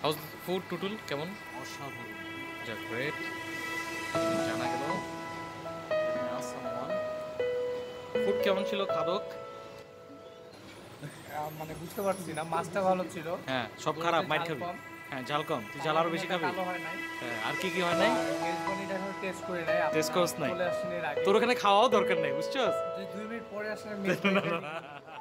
House food Tutul কেমন? অসাধারণ। যাক গ্রেট, জানা গেল। ফুড কেমন ছিল খাদক? মানে বুঝতে পারছি না, মাছটা ভালো ছিল। হ্যাঁ সব খারাপ, গরুতে মাইর ঝাল খাবি। কম, হ্যাঁ ঝাল কম, তুই ঝাল আরো বেশি কালাভুনাটা খাবি। কালো হয় নাই। হ্যাঁ আর কি কি হয় নাই? আর মেজবানিটা এখন টেস্ট করে নাই, টেস্ট আপনারা করস নাই? চলে আসছেন এর আগে। তোর ওখানে খাওয়াও দরকার নাই বুঝছস। যদি 2 মিনিট পরে আসলে না, না, মেজবানিটা না।